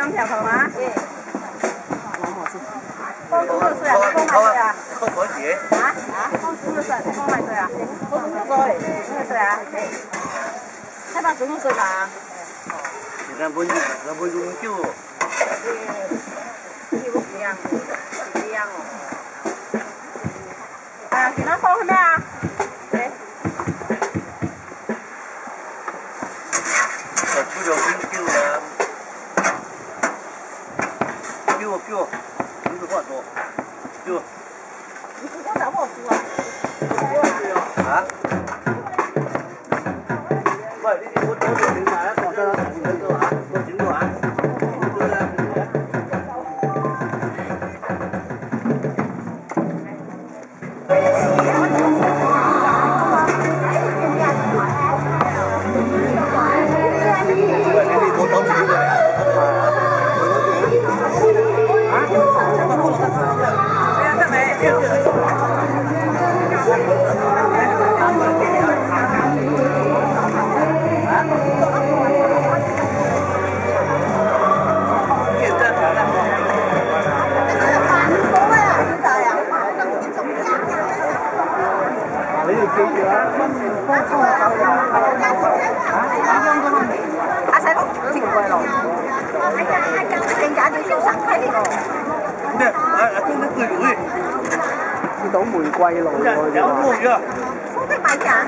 兩條頭嘛？放幾多歲啊？放幾歲啊？ 放多幾？ 啊？放幾多歲？放幾歲啊？放幾歲？幾歲啊？700幾多歲吧？ 那不永久。 一樣哦。其他放係咩啊？ 出了永久了。給我，你是話多，給我。 你是講什麼書啊？ 啊？喂，你我多少年來講得啦，你聽到啊？我聽到啊？ 阿細佬，好似唔貴咯。哎呀，正價就要神規呢個。 咩？中得對會。 見到玫瑰露喎。 有路呀。 收得買價，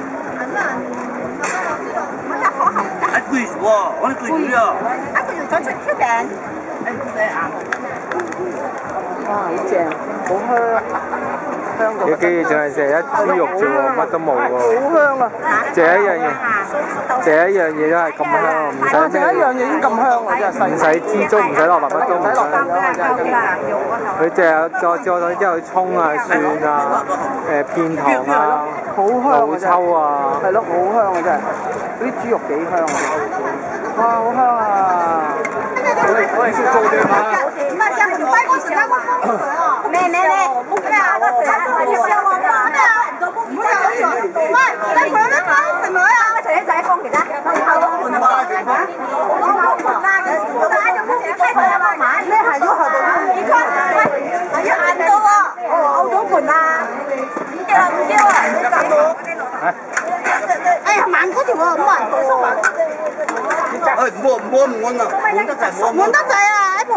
我一顆紅。 還貴喎，我哋貴咗啊。 一個要再出條餅。 哇，好正，好香，香到。 你記住就係食一豬肉啫喎，乜都冇喎。 好香啊！ 食一樣嘢，食一樣嘢都係咁香，唔使食一樣嘢已經咁香啦，真係唔使支竹，唔使落乜都唔使。佢淨係再之後葱啊、蒜啊、片糖啊、老抽啊。 係咯，好香啊真係，嗰啲豬肉幾香啊！哇，好香啊！我哋識做嘅嘛。 咩？咩啊？個食係燒鵝嘛？咩啊？唔會有喂，你佢咧食女啊？一齊仔放其他，後頭盤啊！後頭盤啊！我打咗公司批佢啊嘛買。咩係咗後頭盤？你看，喂，要硬到喎！後頭盤啊！唔叫啊！哎呀，慢嗰條喎，冇人到喎。 摸啊！摸得滯， 滿得滯啊！一盤。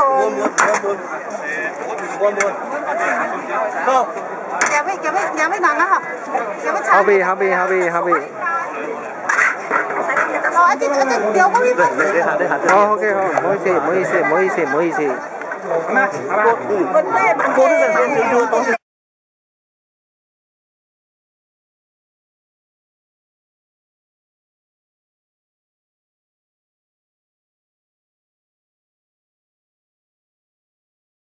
好。 有咩難啊？有咩差？ 後邊。 哦，一隻掉嗰邊。 好 OK 好，唔好意思。 咩？過啲人少少東西。